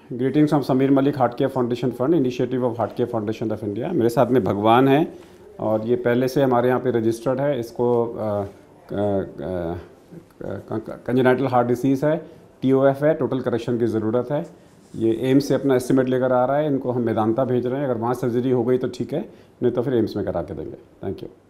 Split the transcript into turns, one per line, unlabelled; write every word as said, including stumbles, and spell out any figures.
Greetings from Sameer Malik heart care foundation fund, initiative of heart care foundation of India. मेरे साथ में भगवान है और ये पहले से हमारे यहाँ पे रजिस्टर्ड है। इसको कंजेनाइटल हार्ट डिसीज़ है, टीओएफ है, टोटल करेक्शन की ज़रूरत है। ये एम्स से अपना एस्टिमेट लेकर आ रहा है। इनको हम मेदांता भेज रहे हैं। अगर वहाँ सर्जरी हो गई तो ठीक है, नहीं तो फिर एम्स में करा के देंगे। Thank you.